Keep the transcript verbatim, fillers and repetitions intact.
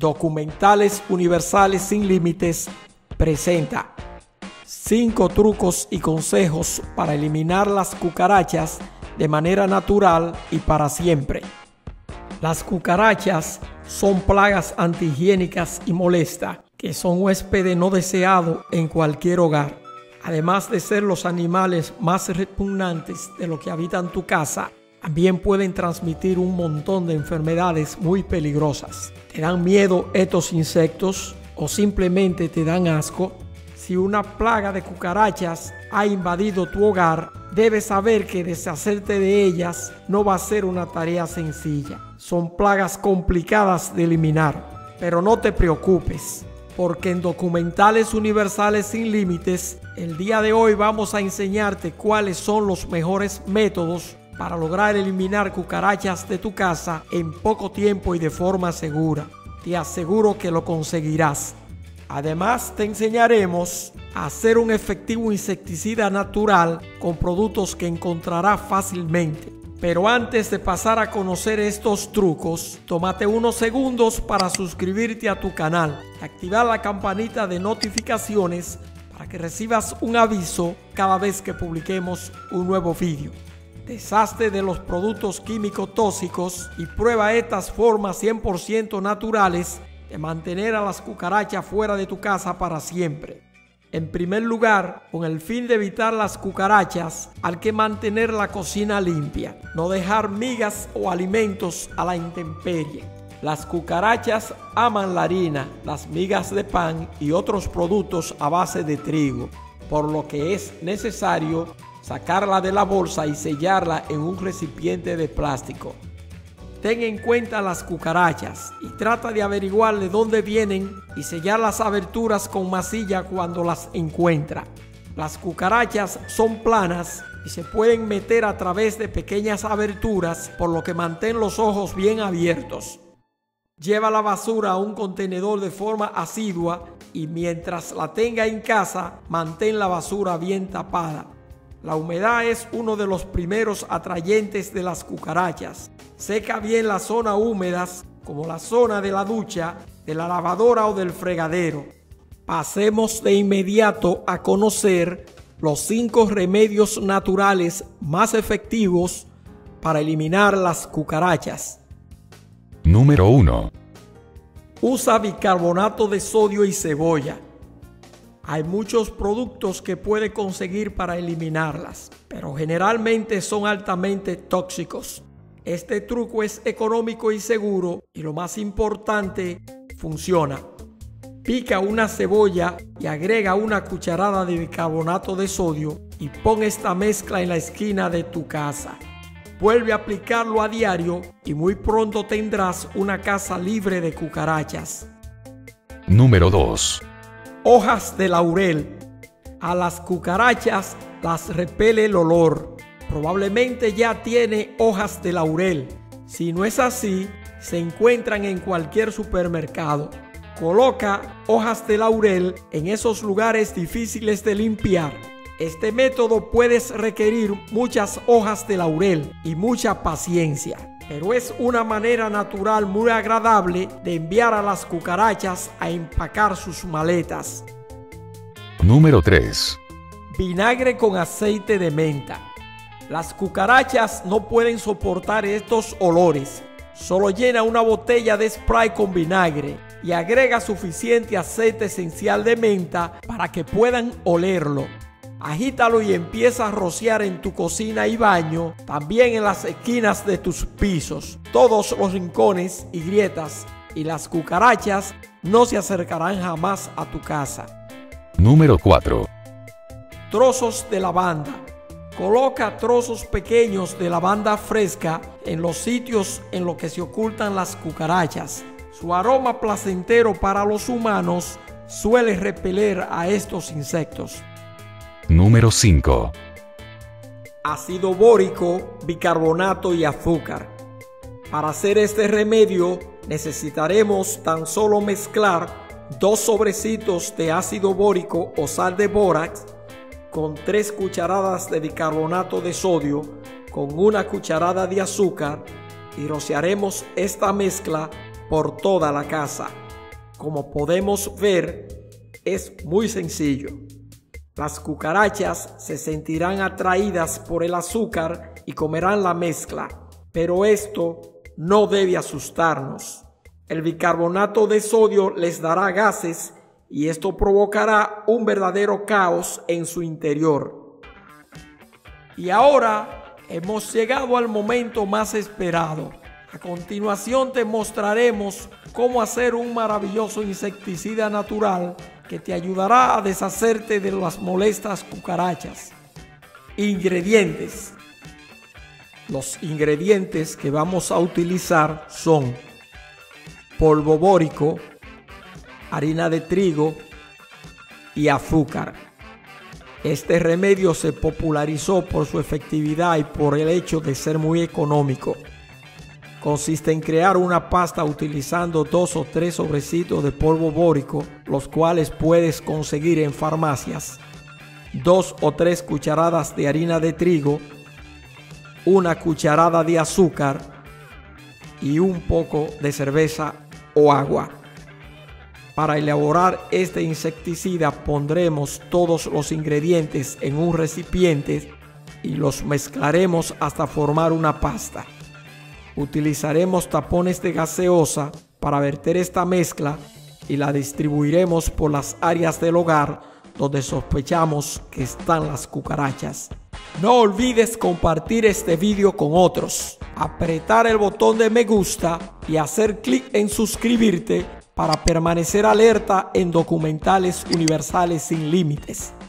Documentales Universales Sin Límites presenta cinco trucos y consejos para eliminar las cucarachas de manera natural y para siempre. Las cucarachas son plagas antihigiénicas y molestas que son huéspedes no deseados en cualquier hogar. Además de ser los animales más repugnantes de los que habitan tu casa, también pueden transmitir un montón de enfermedades muy peligrosas. ¿Te dan miedo estos insectos o simplemente te dan asco? Si una plaga de cucarachas ha invadido tu hogar, debes saber que deshacerte de ellas no va a ser una tarea sencilla. Son plagas complicadas de eliminar, pero no te preocupes, porque en Documentales Universales Sin Límites, el día de hoy vamos a enseñarte cuáles son los mejores métodos para lograr eliminar cucarachas de tu casa en poco tiempo y de forma segura. Te aseguro que lo conseguirás. Además, te enseñaremos a hacer un efectivo insecticida natural con productos que encontrarás fácilmente. Pero antes de pasar a conocer estos trucos, tómate unos segundos para suscribirte a tu canal y activar la campanita de notificaciones para que recibas un aviso cada vez que publiquemos un nuevo vídeo. Deshazte de los productos químicos tóxicos y prueba estas formas cien por ciento naturales de mantener a las cucarachas fuera de tu casa para siempre. En primer lugar, con el fin de evitar las cucarachas, hay que mantener la cocina limpia, no dejar migas o alimentos a la intemperie. Las cucarachas aman la harina, las migas de pan y otros productos a base de trigo, por lo que es necesario sacarla de la bolsa y sellarla en un recipiente de plástico. Ten en cuenta las cucarachas y trata de averiguar de dónde vienen y sellar las aberturas con masilla cuando las encuentra. Las cucarachas son planas y se pueden meter a través de pequeñas aberturas, por lo que mantén los ojos bien abiertos. Lleva la basura a un contenedor de forma asidua y mientras la tenga en casa, mantén la basura bien tapada. La humedad es uno de los primeros atrayentes de las cucarachas. Seca bien las zonas húmedas, como la zona de la ducha, de la lavadora o del fregadero. Pasemos de inmediato a conocer los cinco remedios naturales más efectivos para eliminar las cucarachas. Número uno. Usa bicarbonato de sodio y cebolla. Hay muchos productos que puede conseguir para eliminarlas, pero generalmente son altamente tóxicos. Este truco es económico y seguro y lo más importante, funciona. Pica una cebolla y agrega una cucharada de bicarbonato de sodio y pon esta mezcla en la esquina de tu casa. Vuelve a aplicarlo a diario y muy pronto tendrás una casa libre de cucarachas. Número dos. Hojas de laurel. A las cucarachas las repele el olor. Probablemente ya tiene hojas de laurel. Si no es así, se encuentran en cualquier supermercado. Coloca hojas de laurel en esos lugares difíciles de limpiar. Este método puede requerir muchas hojas de laurel y mucha paciencia, pero es una manera natural muy agradable de enviar a las cucarachas a empacar sus maletas. Número tres. Vinagre con aceite de menta. Las cucarachas no pueden soportar estos olores. Solo llena una botella de spray con vinagre y agrega suficiente aceite esencial de menta para que puedan olerlo. Agítalo y empieza a rociar en tu cocina y baño, también en las esquinas de tus pisos, todos los rincones y grietas, y las cucarachas no se acercarán jamás a tu casa. Número cuatro. Trozos de lavanda. Coloca trozos pequeños de lavanda fresca en los sitios en los que se ocultan las cucarachas. Su aroma placentero para los humanos suele repeler a estos insectos. Número cinco. Ácido bórico, bicarbonato y azúcar. Para hacer este remedio necesitaremos tan solo mezclar dos sobrecitos de ácido bórico o sal de bórax con tres cucharadas de bicarbonato de sodio con una cucharada de azúcar y rociaremos esta mezcla por toda la casa. Como podemos ver, es muy sencillo. Las cucarachas se sentirán atraídas por el azúcar y comerán la mezcla, pero esto no debe asustarnos. El bicarbonato de sodio les dará gases y esto provocará un verdadero caos en su interior. Y ahora hemos llegado al momento más esperado. A continuación te mostraremos cómo hacer un maravilloso insecticida natural que te ayudará a deshacerte de las molestas cucarachas. Ingredientes. Los ingredientes que vamos a utilizar son polvo bórico, harina de trigo y azúcar. Este remedio se popularizó por su efectividad y por el hecho de ser muy económico. Consiste en crear una pasta utilizando dos o tres sobrecitos de polvo bórico, los cuales puedes conseguir en farmacias, dos o tres cucharadas de harina de trigo, una cucharada de azúcar y un poco de cerveza o agua. Para elaborar este insecticida pondremos todos los ingredientes en un recipiente y los mezclaremos hasta formar una pasta. Utilizaremos tapones de gaseosa para verter esta mezcla y la distribuiremos por las áreas del hogar donde sospechamos que están las cucarachas. No olvides compartir este video con otros, apretar el botón de me gusta y hacer clic en suscribirte para permanecer alerta en documentales universales sin límites.